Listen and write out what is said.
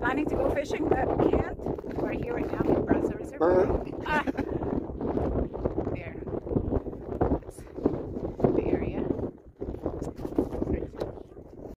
planning to go fishing but can't. We're here right now in Brazeau Reservoir.